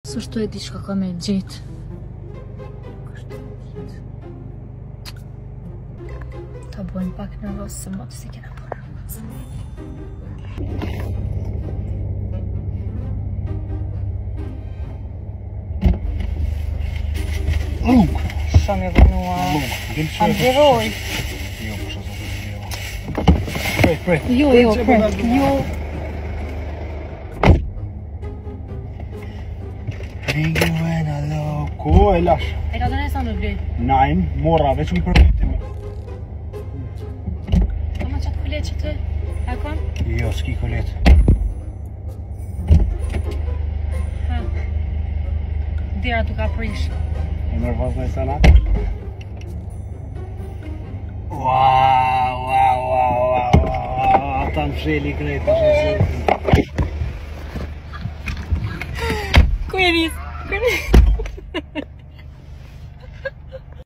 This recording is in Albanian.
Së shtu e di shka ka me gjitë. Ta bojnë pak nervos se më të si kena po nervos. Shumë e vënua. Ambiroj. Jo, po shë zotë të prej. Jo, prej. Ringuena loko, e lash. E ka të nësa në vlet. Najn, mora, veç më përvitim. Kama qatë kulet që të? E kon? Jo, s'ki kolet. Ha. Dera tu ka prish. E nervoz në i sanat? Wow. Ta më sheli krejt, Ku e nis?